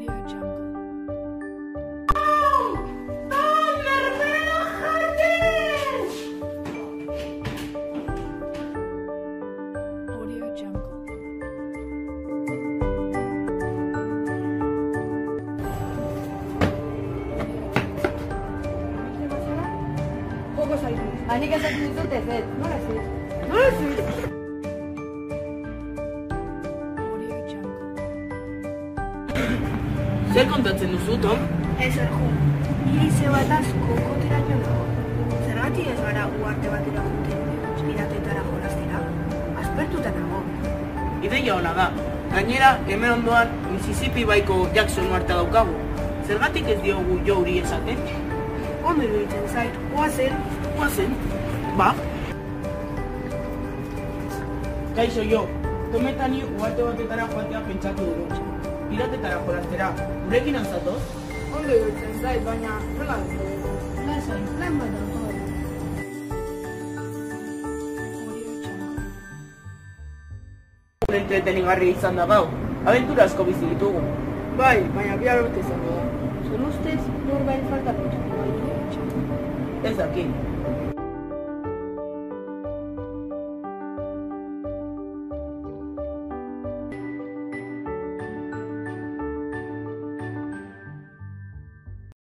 Hanik esaten dizut ez, nola ez? Nola ez? Zer kontatzen duzu, Tom? Ez erjo, niri ze bat asko koteraino dago. Zergatik ez gara uharte batera juten, piratetara jolastera? Aspertuta nago. Ideia ona da. Gainera, hemen ondoan Mississippi baiko Jackson uhartea daukagu. Zergatik ez diogu Joeri esaten? Ondo iruditzen zait, goazen. Guazen? Ba? Kaixo jo, Tom eta ni uharte batetara joatea pentsatu dugu. Piratetara jolastera, gurekin antzatoz? Ondo iruditzen zait, baina nola dugu? Lasai, lan bat dago. Entretenigarria izan da gau. Abentura asko bizi ditugu. Bai, baina bihar urte izango da. Zure ustez, norbait falta pentsatu bai. Ez dakit.